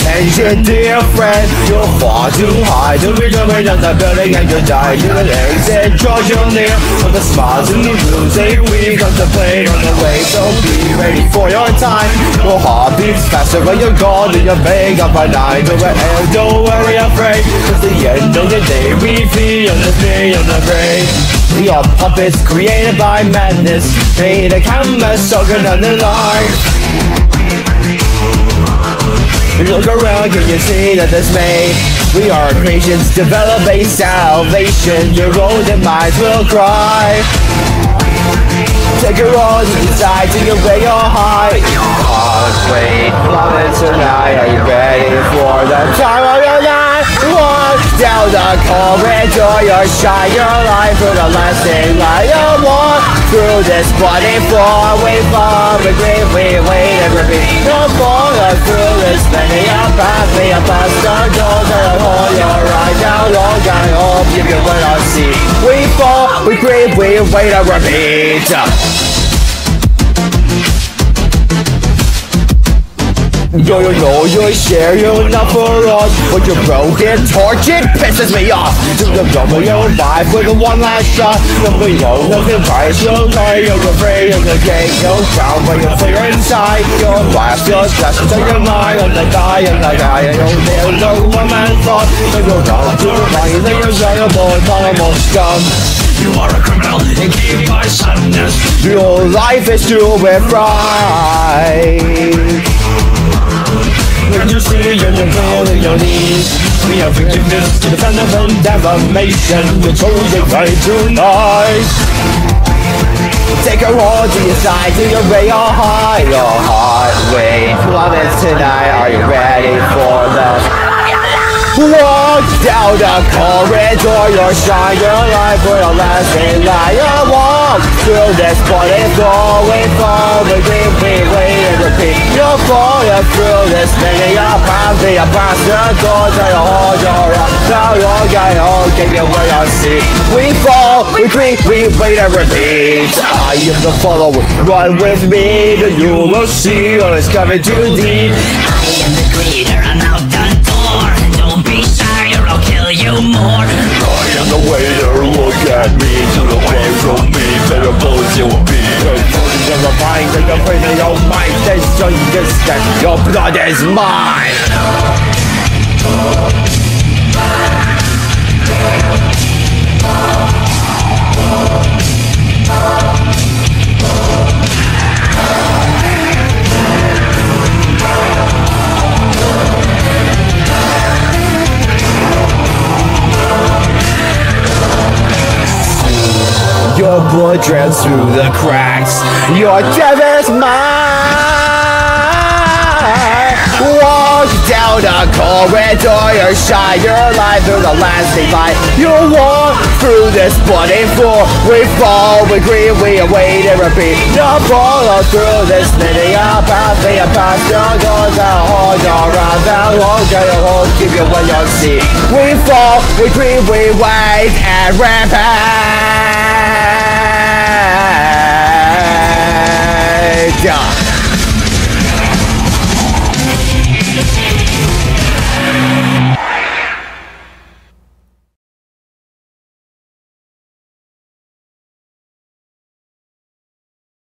attention, dear friend. You're far too high to be jumping on the building and you die. You can exit, draw you near. With the smiles in the blues, we contemplate on the way. So be ready for your time. Your heart beats faster when you're gone and you're vague up by night. Don't worry, afraid. Cause the end of the day we feel the pain and the brain. We are puppets created by madness. Made a canvas soaking under life. Look around, can you see the dismay? We are creations, develop a salvation. Your own demise will cry. Take a roll to the side to get where you're high. Heartbreak, love it tonight. Are you ready for the time of your life? Walk down the corridor, you're shine your life for the lasting light. You walk through this bloody floor. We fall, we grieve, we wait and repeat. No more through this many a path. We have passed the doors and hold your eyes. How long I hope you can wait and see. We fall, we grieve, we wait and repeat. You share your enough for us. But your broken torch, it pisses me off. To the double your life with a one last shot. Nobody knows nothing price. You'll die, you're afraid of the game. You'll drown when you're clear inside. Your blast, your stress into your mind. And the guy, and you'll live no one man thought. And you'll down to your mind. And you're terrible and almost scum. You are a criminal and keep by sadness. Your life is too bright. When you see you're in your knees, we have forgiveness to defend and defamation. You chose it right tonight. Take a roll to your side to your way or high. Your heart wait, love it tonight. Are you ready for the walk down the corridor? You're shine your life for the lasting light. You walk through this bloody floor. We fall, we grieve, we wait and repeat. You fall through this many a path. Be a bastard doors and you hold your up. Now you're going home, give you where you see. We fall, we grieve, we wait and repeat. I am the follower, run with me. Then you will see all is coming too deep. I am the creator, I'm out the door. Don't be shy or I'll kill you more. I am the waiter, look at me. To the way from me, better bullets you will be. You're the mind, and the brain of your mind. There's understand, your blood is mine. Your blood drips through the cracks. Your death is mine. Walk down the corridor. You shine your light through the lasting light. You walk through this bloody floor. We fall, we grieve, we await and repeat. You follow through this linear path. Be a past your doors and hold your round. That won't get you home, keep you when you see. We fall, we grieve, we wait and repeat.